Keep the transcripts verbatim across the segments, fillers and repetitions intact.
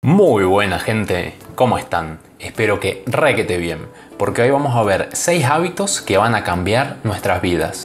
Muy buena gente, ¿cómo están? Espero que requete bien, porque hoy vamos a ver seis hábitos que van a cambiar nuestras vidas.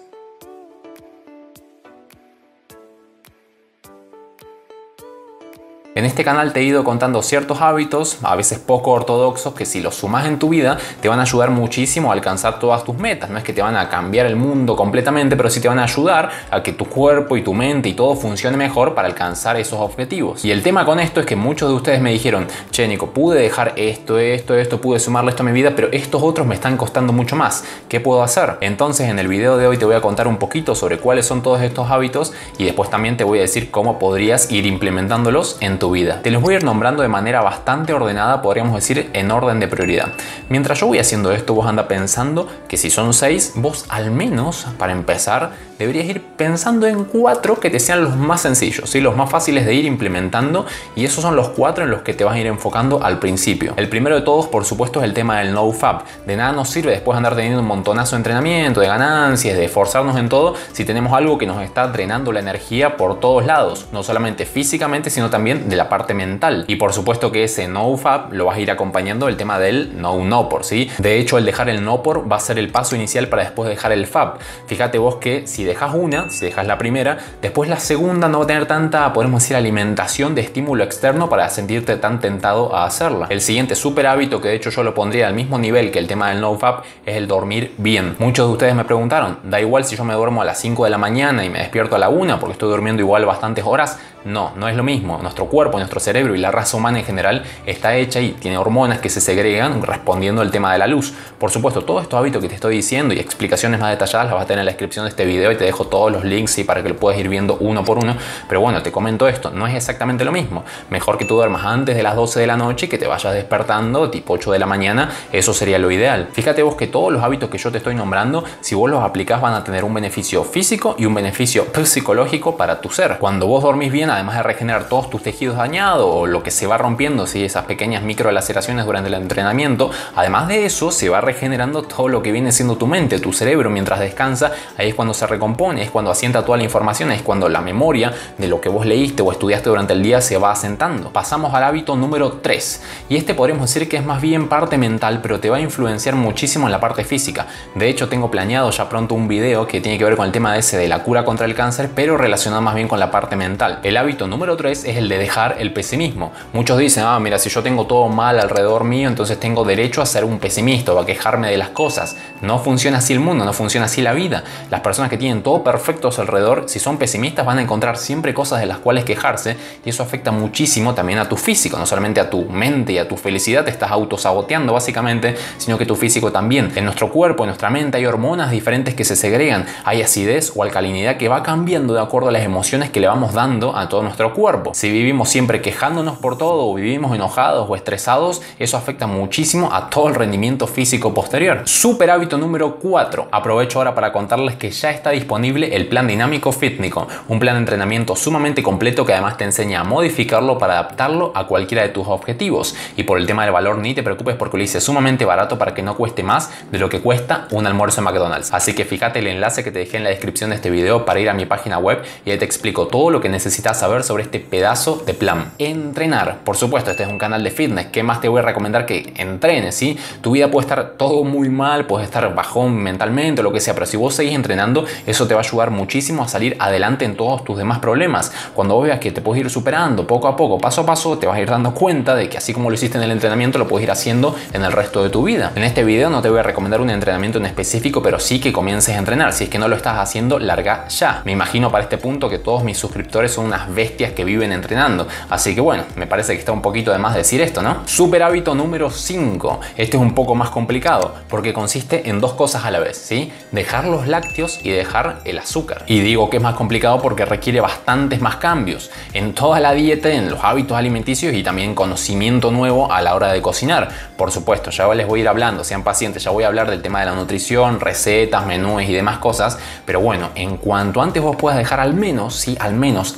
En este canal te he ido contando ciertos hábitos, a veces poco ortodoxos, que si los sumas en tu vida te van a ayudar muchísimo a alcanzar todas tus metas. No es que te van a cambiar el mundo completamente, pero sí te van a ayudar a que tu cuerpo y tu mente y todo funcione mejor para alcanzar esos objetivos. Y el tema con esto es que muchos de ustedes me dijeron: che, Nico, pude dejar esto, esto, esto, pude sumarle esto a mi vida, pero estos otros me están costando mucho más. ¿Qué puedo hacer? Entonces en el video de hoy te voy a contar un poquito sobre cuáles son todos estos hábitos y después también te voy a decir cómo podrías ir implementándolos en tu vida. Te los voy a ir nombrando de manera bastante ordenada, podríamos decir en orden de prioridad. Mientras yo voy haciendo esto, vos anda pensando que si son seis, vos al menos para empezar deberías ir pensando en cuatro que te sean los más sencillos, ¿sí? Los más fáciles de ir implementando, y esos son los cuatro en los que te vas a ir enfocando al principio. El primero de todos, por supuesto, es el tema del NoFap. De nada nos sirve después andar teniendo un montonazo de entrenamiento, de ganancias, de esforzarnos en todo, si tenemos algo que nos está drenando la energía por todos lados, no solamente físicamente, sino también de la parte mental. Y por supuesto que ese NoFap lo vas a ir acompañando el tema del No-No-Por, ¿sí? De hecho, el dejar el No-Por va a ser el paso inicial para después dejar el Fap. Fíjate vos que si dejas una, si dejas la primera, después la segunda no va a tener tanta, podemos decir, alimentación de estímulo externo para sentirte tan tentado a hacerla. El siguiente súper hábito, que de hecho yo lo pondría al mismo nivel que el tema del NoFap, es el dormir bien. Muchos de ustedes me preguntaron: da igual si yo me duermo a las cinco de la mañana y me despierto a la una porque estoy durmiendo igual bastantes horas. No, no es lo mismo. Nuestro cuerpo, nuestro cerebro y la raza humana en general está hecha y tiene hormonas que se segregan respondiendo al tema de la luz. Por supuesto, todos estos hábitos que te estoy diciendo y explicaciones más detalladas las vas a tener en la descripción de este video, y te dejo todos los links, ¿sí? Para que lo puedas ir viendo uno por uno. Pero bueno, te comento esto, no es exactamente lo mismo. Mejor que tú duermas antes de las doce de la noche y que te vayas despertando tipo ocho de la mañana, eso sería lo ideal. Fíjate vos que todos los hábitos que yo te estoy nombrando, si vos los aplicás, van a tener un beneficio físico y un beneficio psicológico para tu ser. Cuando vos dormís bien, además de regenerar todos tus tejidos dañados o lo que se va rompiendo, ¿sí? Esas pequeñas microlaceraciones durante el entrenamiento, además de eso se va regenerando todo lo que viene siendo tu mente, tu cerebro mientras descansa. Ahí es cuando se recompone, es cuando asienta toda la información, es cuando la memoria de lo que vos leíste o estudiaste durante el día se va asentando. Pasamos al hábito número tres, y este podríamos decir que es más bien parte mental, pero te va a influenciar muchísimo en la parte física. De hecho, tengo planeado ya pronto un video que tiene que ver con el tema ese de la cura contra el cáncer, pero relacionado más bien con la parte mental. El hábito número tres es el de dejar el pesimismo. Muchos dicen: ah, mira, si yo tengo todo mal alrededor mío, entonces tengo derecho a ser un pesimista o a quejarme de las cosas. No funciona así el mundo, no funciona así la vida. Las personas que tienen todo perfecto a su alrededor, si son pesimistas, van a encontrar siempre cosas de las cuales quejarse, y eso afecta muchísimo también a tu físico, no solamente a tu mente y a tu felicidad, te estás autosaboteando básicamente, sino que tu físico también. En nuestro cuerpo, en nuestra mente, hay hormonas diferentes que se segregan, hay acidez o alcalinidad que va cambiando de acuerdo a las emociones que le vamos dando a todo nuestro cuerpo. Si vivimos siempre quejándonos por todo, o vivimos enojados o estresados, eso afecta muchísimo a todo el rendimiento físico posterior. Super hábito número cuatro. Aprovecho ahora para contarles que ya está disponible el plan dinámico Fitnico, un plan de entrenamiento sumamente completo que además te enseña a modificarlo para adaptarlo a cualquiera de tus objetivos. Y por el tema del valor ni te preocupes, porque lo hice sumamente barato para que no cueste más de lo que cuesta un almuerzo en McDonald's. Así que fíjate el enlace que te dejé en la descripción de este video para ir a mi página web, y ahí te explico todo lo que necesitas saber sobre este pedazo de plan. Entrenar, por supuesto, este es un canal de fitness. ¿Qué más te voy a recomendar que entrenes? ¿Sí? Tu vida puede estar todo muy mal, puedes estar bajón mentalmente o lo que sea, pero si vos seguís entrenando, eso te va a ayudar muchísimo a salir adelante en todos tus demás problemas. Cuando vos veas que te puedes ir superando poco a poco, paso a paso, te vas a ir dando cuenta de que así como lo hiciste en el entrenamiento, lo puedes ir haciendo en el resto de tu vida. En este video no te voy a recomendar un entrenamiento en específico, pero sí que comiences a entrenar. Si es que no lo estás haciendo, larga ya. Me imagino para este punto que todos mis suscriptores son unas bestias que viven entrenando, así que bueno, me parece que está un poquito de más decir esto, ¿no? Super hábito número cinco. Este es un poco más complicado porque consiste en dos cosas a la vez, ¿sí? Dejar los lácteos y dejar el azúcar. Y digo que es más complicado porque requiere bastantes más cambios en toda la dieta, en los hábitos alimenticios y también conocimiento nuevo a la hora de cocinar. Por supuesto, ya les voy a ir hablando, sean pacientes, ya voy a hablar del tema de la nutrición, recetas, menús y demás cosas, pero bueno, en cuanto antes vos puedas dejar al menos, sí, al menos el azúcar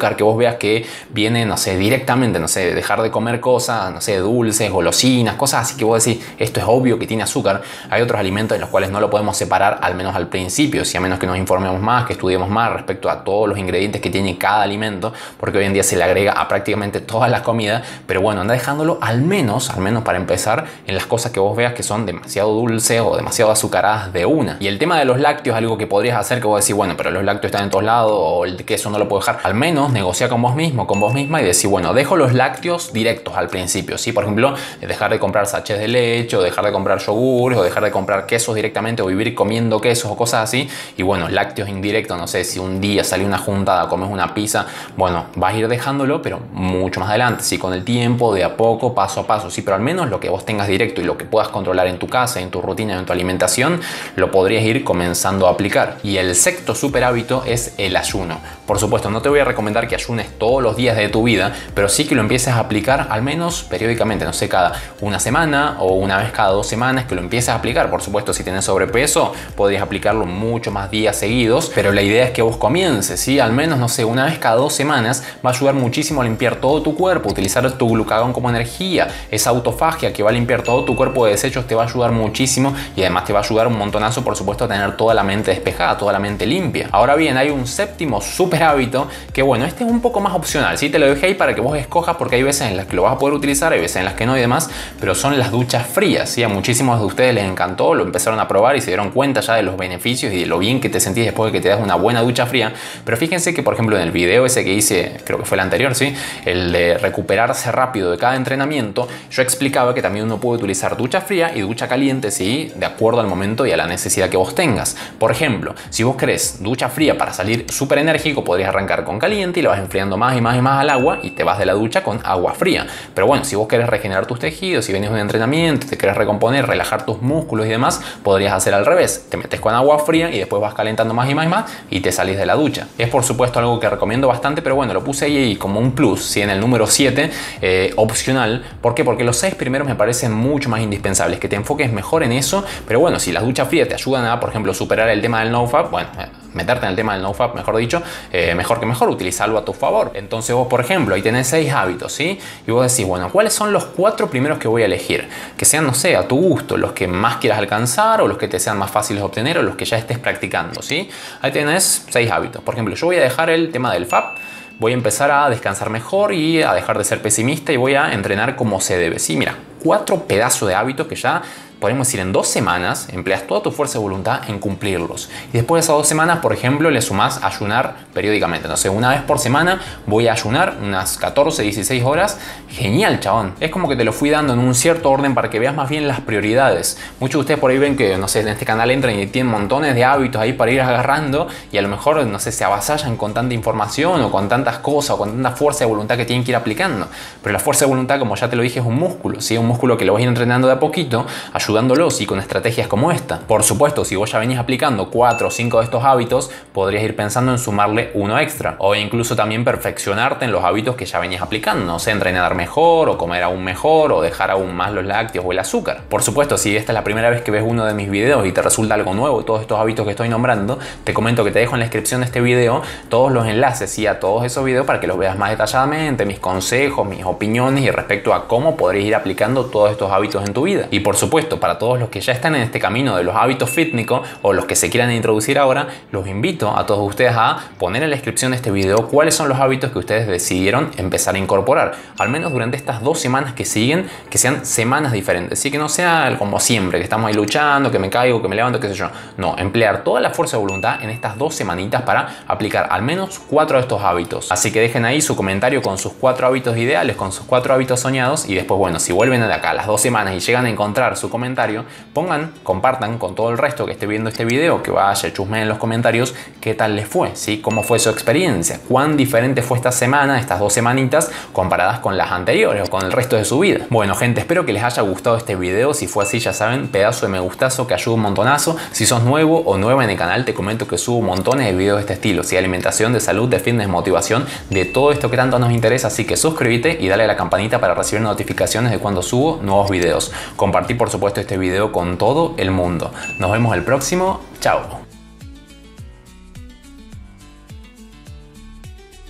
azúcar que vos veas que viene, no sé, directamente, no sé, dejar de comer cosas, no sé, dulces, golosinas, cosas así que vos decís, esto es obvio que tiene azúcar. Hay otros alimentos en los cuales no lo podemos separar, al menos al principio, si a menos que nos informemos más, que estudiemos más respecto a todos los ingredientes que tiene cada alimento, porque hoy en día se le agrega a prácticamente todas las comidas. Pero bueno, anda dejándolo al menos, al menos para empezar, en las cosas que vos veas que son demasiado dulces o demasiado azucaradas de una. Y el tema de los lácteos, algo que podrías hacer que vos decís, bueno, pero los lácteos están en todos lados, o el queso no lo puedo dejar. Al menos negocia con vos mismo, con vos misma, y decir, bueno, dejo los lácteos directos al principio, ¿sí? Por ejemplo, dejar de comprar sachets de leche, o dejar de comprar yogures, o dejar de comprar quesos directamente, o vivir comiendo quesos o cosas así. Y bueno, lácteos indirectos, no sé, si un día salió una juntada, comes una pizza, bueno, vas a ir dejándolo, pero mucho más adelante, sí, con el tiempo, de a poco, paso a paso, sí, pero al menos lo que vos tengas directo y lo que puedas controlar en tu casa, en tu rutina, en tu alimentación, lo podrías ir comenzando a aplicar. Y el sexto super hábito es el ayuno. Por supuesto, no te voy a recomendar que ayunes todos los días de tu vida, pero sí que lo empieces a aplicar al menos periódicamente, no sé, cada una semana o una vez cada dos semanas, que lo empieces a aplicar. Por supuesto, si tienes sobrepeso, podrías aplicarlo mucho más días seguidos, pero la idea es que vos comiences, ¿sí? Al menos, no sé, una vez cada dos semanas va a ayudar muchísimo a limpiar todo tu cuerpo, utilizar tu glucagón como energía, esa autofagia que va a limpiar todo tu cuerpo de desechos te va a ayudar muchísimo, y además te va a ayudar un montonazo, por supuesto, a tener toda la mente despejada, toda la mente limpia. Ahora bien, hay un séptimo super hábito que, bueno, este es un poco más opcional, ¿sí? Te lo dejé ahí para que vos escojas, porque hay veces en las que lo vas a poder utilizar, hay veces en las que no y demás, pero son las duchas frías, ¿sí? A muchísimos de ustedes les encantó, lo empezaron a probar y se dieron cuenta ya de los beneficios y de lo bien que te sentís después de que te das una buena ducha fría. Pero fíjense que, por ejemplo, en el video ese que hice, creo que fue el anterior, ¿sí? El de recuperarse rápido de cada entrenamiento, yo explicaba que también uno puede utilizar ducha fría y ducha caliente, ¿sí? De acuerdo al momento y a la necesidad que vos tengas. Por ejemplo, si vos querés ducha fría para salir súper enérgico, podrías arrancar con caliente y lo vas enfriando más y más y más al agua y te vas de la ducha con agua fría. Pero bueno, si vos querés regenerar tus tejidos, si vienes de un entrenamiento, te querés recomponer, relajar tus músculos y demás, podrías hacer al revés. Te metes con agua fría y después vas calentando más y más y más y te salís de la ducha. Es por supuesto algo que recomiendo bastante, pero bueno, lo puse ahí como un plus, ¿sí? En el número siete, eh, opcional. ¿Por qué? Porque los seis primeros me parecen mucho más indispensables, que te enfoques mejor en eso. Pero bueno, si las duchas frías te ayudan a, por ejemplo, superar el tema del nofap, bueno, meterte en el tema del nofap, mejor dicho, eh, mejor que mejor, utilizarlo a tu favor. Entonces vos, por ejemplo, ahí tenés seis hábitos, ¿sí? Y vos decís, bueno, ¿cuáles son los cuatro primeros que voy a elegir? Que sean, no sé, a tu gusto, los que más quieras alcanzar, o los que te sean más fáciles de obtener, o los que ya estés practicando, ¿sí? Ahí tenés seis hábitos. Por ejemplo, yo voy a dejar el tema del F A P, voy a empezar a descansar mejor y a dejar de ser pesimista, y voy a entrenar como se debe. Sí, mira, cuatro pedazos de hábitos que ya podemos decir en dos semanas empleas toda tu fuerza de voluntad en cumplirlos. Y después de esas dos semanas, por ejemplo, le sumás ayunar periódicamente. No sé, una vez por semana voy a ayunar unas catorce, dieciséis horas. Genial, chabón. Es como que te lo fui dando en un cierto orden para que veas más bien las prioridades. Muchos de ustedes por ahí ven que, no sé, en este canal entran y tienen montones de hábitos ahí para ir agarrando, y a lo mejor, no sé, se avasallan con tanta información o con tantas cosas o con tanta fuerza de voluntad que tienen que ir aplicando. Pero la fuerza de voluntad, como ya te lo dije, es un músculo, ¿sí? Un músculo que lo vas a ir entrenando de a poquito, ayudándolos y con estrategias como esta. Por supuesto, si vos ya venís aplicando cuatro o cinco de estos hábitos, podrías ir pensando en sumarle uno extra, o incluso también perfeccionarte en los hábitos que ya venías aplicando, no sé, entrenar mejor o comer aún mejor o dejar aún más los lácteos o el azúcar. Por supuesto, si esta es la primera vez que ves uno de mis videos y te resulta algo nuevo todos estos hábitos que estoy nombrando, te comento que te dejo en la descripción de este video todos los enlaces y a todos esos videos para que los veas más detalladamente, mis consejos, mis opiniones y respecto a cómo podrías ir aplicando todos estos hábitos en tu vida. Y por supuesto, para todos los que ya están en este camino de los hábitos fitness o los que se quieran introducir ahora, los invito a todos ustedes a poner en la descripción de este video cuáles son los hábitos que ustedes decidieron empezar a incorporar, al menos durante estas dos semanas que siguen, que sean semanas diferentes, así que no sea como siempre, que estamos ahí luchando, que me caigo, que me levanto, qué sé yo. No, emplear toda la fuerza de voluntad en estas dos semanitas para aplicar al menos cuatro de estos hábitos. Así que dejen ahí su comentario con sus cuatro hábitos ideales, con sus cuatro hábitos soñados, y después, bueno, si vuelven de acá a las dos semanas y llegan a encontrar su comentario, pongan, compartan con todo el resto que esté viendo este video, que vaya, chusmeen en los comentarios qué tal les fue, ¿sí? Cómo fue su experiencia, cuán diferente fue esta semana, estas dos semanitas comparadas con las anteriores o con el resto de su vida. Bueno, gente, espero que les haya gustado este video. Si fue así, ya saben, pedazo de me gustazo que ayuda un montonazo. Si sos nuevo o nueva en el canal, te comento que subo montones de videos de este estilo, ¿sí? Alimentación, de salud, de fitness, motivación, de todo esto que tanto nos interesa, así que suscríbete y dale a la campanita para recibir notificaciones de cuando subo nuevos videos. Compartí, por supuesto, este video con todo el mundo. Nos vemos el próximo. Chao.